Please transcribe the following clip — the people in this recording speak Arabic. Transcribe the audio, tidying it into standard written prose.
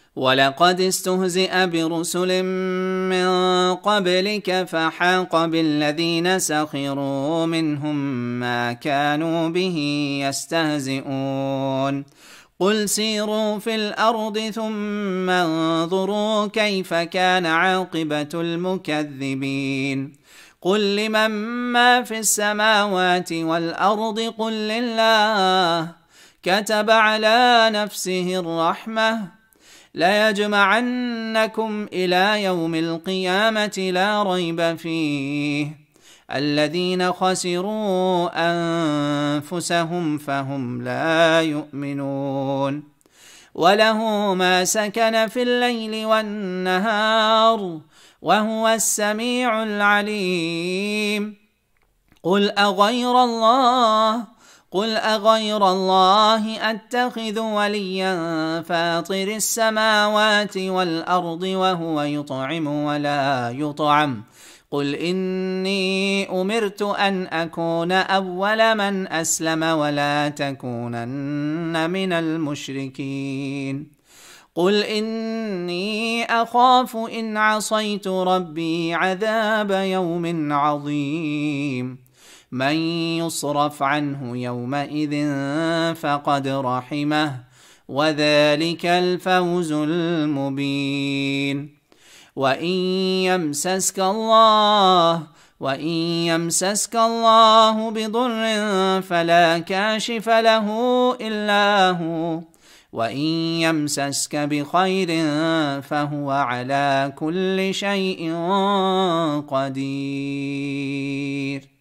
ولقد استهزئ برسل من قبلك فحاق بالذين سخروا منهم ما كانوا به يستهزئون قل سيروا في الأرض ثم انظروا كيف كان عاقبة المكذبين قل لمن ما في السماوات والأرض قل لله كتب على نفسه الرحمة ليجمعنكم إلى يوم القيامة لا ريب فيه الذين خسروا أنفسهم فهم لا يؤمنون وله ما سكن في الليل والنهار وهو السميع العليم قل أغير الله أتخذ وليا فاطر السماوات والأرض وهو يطعم ولا يطعم قل إني أمرت أن أكون أول من أسلم ولا تكونن من المشركين قل إني أخاف إن عصيت ربي عذاب يوم عظيم من يصرف عنه يومئذ فقد رحمه وذلك الفوز المبين وإن يمسسك الله بضر فلا كاشف له إلا هو وإن يمسسك بخير فهو على كل شيء قدير